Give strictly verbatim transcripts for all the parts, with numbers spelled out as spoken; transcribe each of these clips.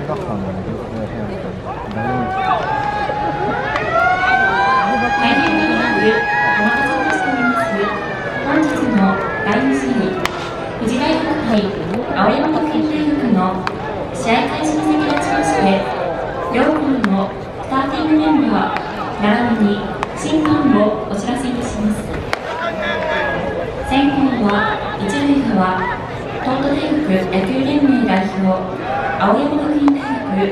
学校の部屋みたいな。 大変に長くお待たせいたしております。本日のだいに試合、富士大学杯青山学院大学の試合開始に先立ちまして、両校のスターティングメンバー並びに審判をお知らせいたします。先攻は一塁側東都大学野球連盟代表青山学院大学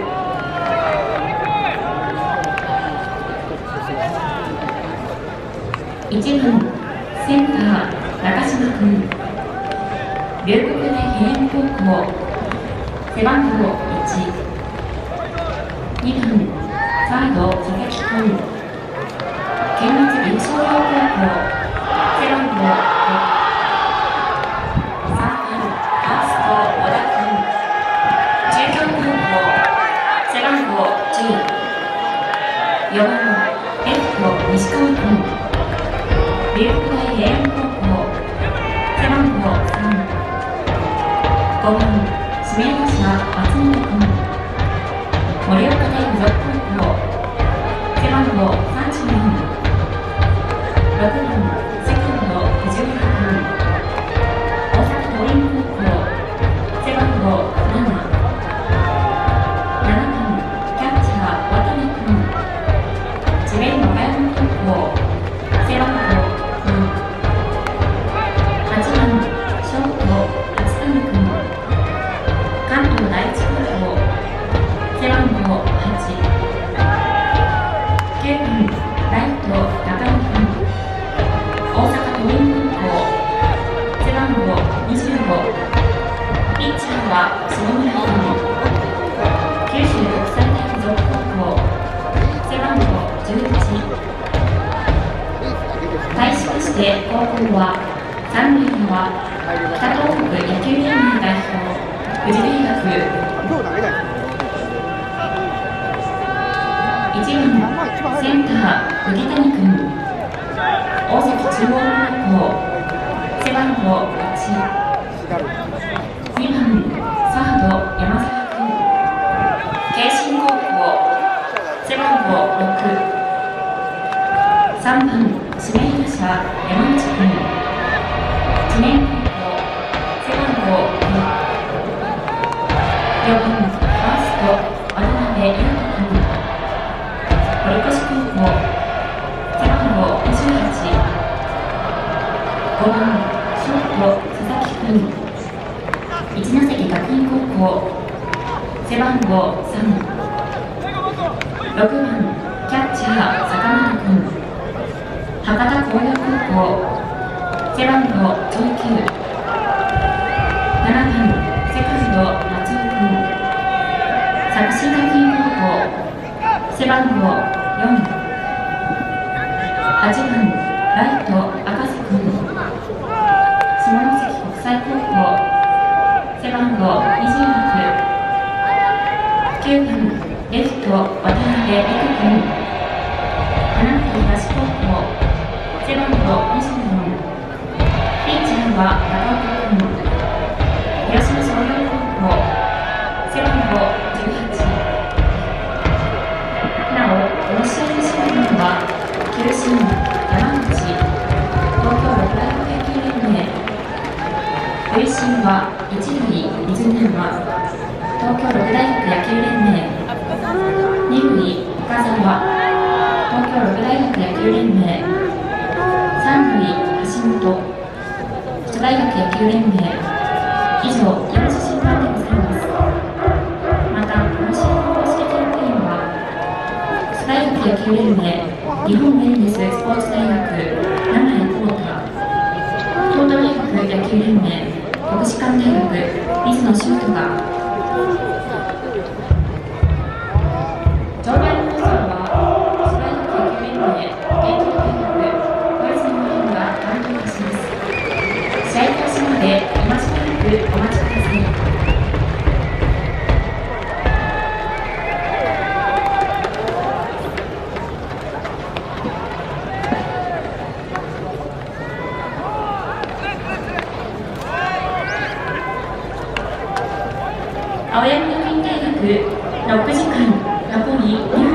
いちばんセンター中島君、龍谷大平安高校背番号いち、にばんサード佐々木君、県立優勝高校背番号ご、さんばんファースト小田君、中京高校背番号じゅう、よばんレフト西川君、龍谷大平安高校背番号さん、ごばん指名打者松本君、盛岡大附属高校背番号さんじゅうよん、ろくばんセカンド藤原君、大阪桐蔭高校背番号なな、ななばんキャッチャー渡部君、智弁和歌山高校背番号に、はちばんショート初谷君、関東第一高校背番号はち、きゅうばんライト中野君、大阪桐蔭高校背番号にじゅうご、ピッチャーは下村君、九州国際大付属高校背番号じゅういち。対しまして後攻は三塁側北東北野球連盟代表富士大学いちばんセンター麦谷君、大崎中央高校背番号いち、にばんサード山沢君、慶信高校背番号ろく、さんばん指名打者山内君、智弁高校背番号ご、よばんファースト渡辺裕太君、堀越高校背番号にじゅうはち、ごばんショート佐々木君、一関学院高校背番号さん、ろくばんキャッチャー坂本君、博多工業高校背番号じゅうきゅう、ななばんセカンド松尾君、作新学院高校背番号よん、はちばんライト赤瀬君、下関国際高校背番号にじゅうろく、きゅうばんレフト渡辺陸君、花巻東高校背番号にじゅうよん、ピッチャーは長岡君、広島商業高校背番号じゅうはち。なお、この試合で審判は球審山口東京六大学野球連盟、塁審は一塁水沼東京六大学野球連盟、二塁岡澤東京六大学野球連盟、三塁橋本首都大学野球連盟、以上よん種審判でございます。またこの試合の公式記録員は首都大学野球連盟、日本ウェルネススポーツ大学名前浩太、東都大学野球連盟、国士舘大学水野修斗が場外放送は首都大学野球連盟、現地大学小泉真帆が担当いたします。試合開始まで今しばらくお待ちください。青山学院大学ろく時間残りにふん